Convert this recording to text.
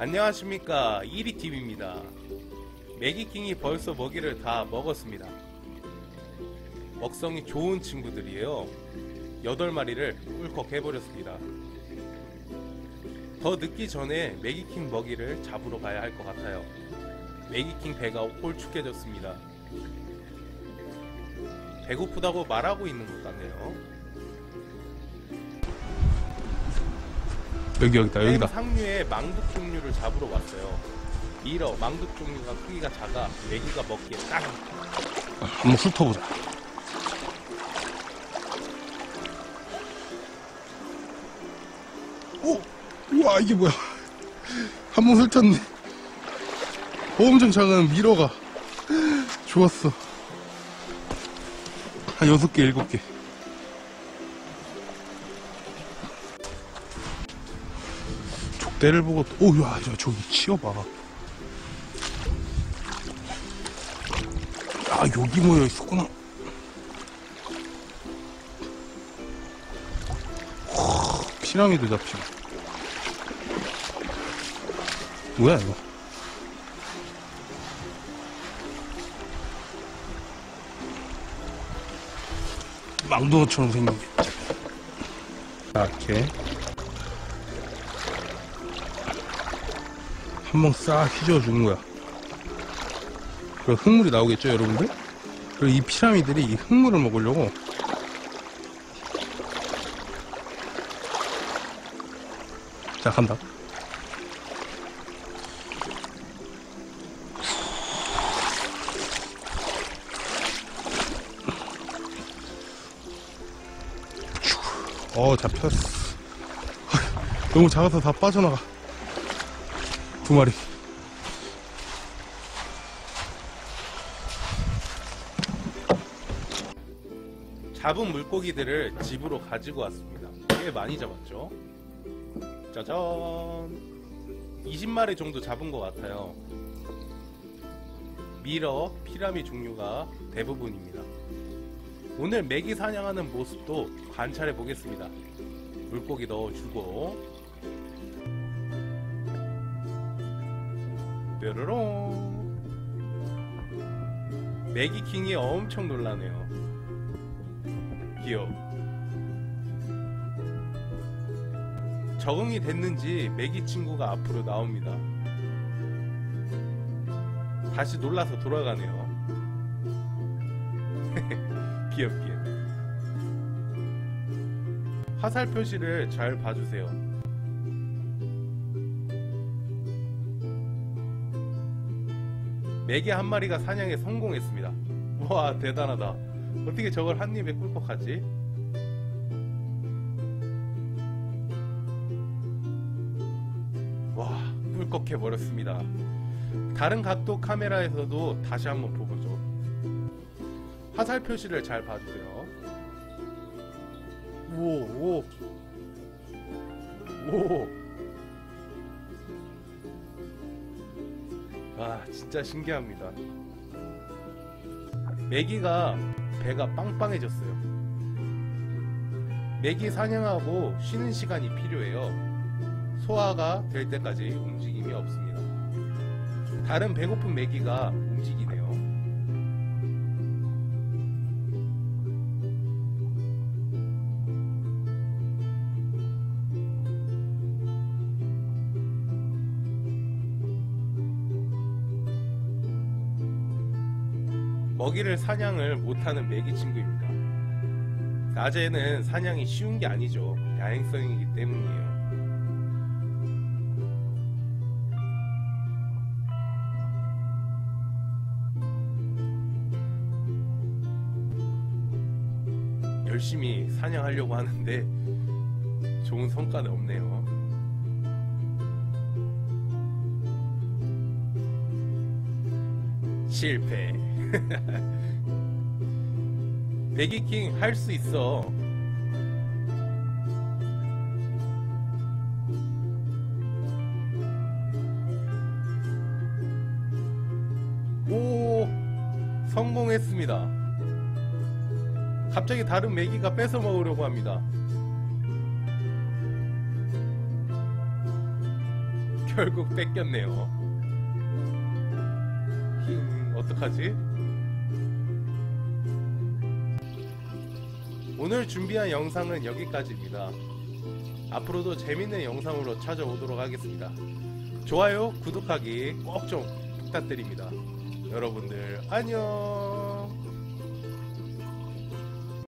안녕하십니까, 이리TV입니다. 메기킹이 벌써 먹이를 다 먹었습니다. 먹성이 좋은 친구들이에요. 8마리를 꿀꺽 해버렸습니다. 더 늦기 전에 메기킹 먹이를 잡으러 가야 할 것 같아요. 메기킹 배가 홀쭉해졌습니다. 배고프다고 말하고 있는 것 같네요. 여기다. 상류의 망둑 종류를 잡으러 왔어요. 미러 망둑 종류가 크기가 작아 메기가 먹기에 딱. 한번 훑어보자. 오! 우와, 이게 뭐야. 한번 훑었네. 엄청 작은 미러가. 좋았어. 한 6개, 7개. 족대를 보고, 오야, 저기 치워봐. 아, 여기 모여 있었구나. 피라미드 잡히고. 뭐야, 이거? 망둥어처럼 생긴 게. 이렇게. 한번 싹 휘저어주는 거야. 그리고 흙물이 나오겠죠, 여러분들? 그리고 이 피라미들이 이 흙물을 먹으려고. 자, 간다. 잡혔어. 너무 작아서 다 빠져나가. 2마리. 잡은 물고기들을 집으로 가지고 왔습니다. 꽤 많이 잡았죠. 짜잔, 20마리 정도 잡은 것 같아요. 미러, 피라미 종류가 대부분입니다. 오늘 메기 사냥하는 모습도 관찰해 보겠습니다. 물고기 넣어주고, 뾰로롱. 메기킹이 엄청 놀라네요. 귀여워. 적응이 됐는지 메기 친구가 앞으로 나옵니다. 다시 놀라서 돌아가네요. 귀엽게. 화살 표시를 잘 봐주세요. 메기 한 마리가 사냥에 성공했습니다. 와, 대단하다. 어떻게 저걸 한 입에 꿀꺽하지? 와, 꿀꺽해 버렸습니다. 다른 각도 카메라에서도 다시 한번 보보죠. 화살 표시를 잘 봐주세요. 오. 와, 진짜 신기합니다. 메기가 배가 빵빵해졌어요. 메기 사냥하고 쉬는 시간이 필요해요. 소화가 될 때까지 움직임이 없습니다. 다른 배고픈 메기가 움직이네요. 먹이를 사냥을 못하는 메기 친구입니다. 낮에는 사냥이 쉬운 게 아니죠. 야행성이기 때문이에요. 열심히 사냥하려고 하는데 좋은 성과는 없네요. 실패. 메기킹 할 수 있어. 오, 성공했습니다. 갑자기 다른 메기가 뺏어 먹으려고 합니다. 결국 뺏겼네요. 어떡하지? 오늘 준비한 영상은 여기까지입니다. 앞으로도 재밌는 영상으로 찾아오도록 하겠습니다. 좋아요, 구독하기 꼭 좀 부탁드립니다. 여러분들 안녕.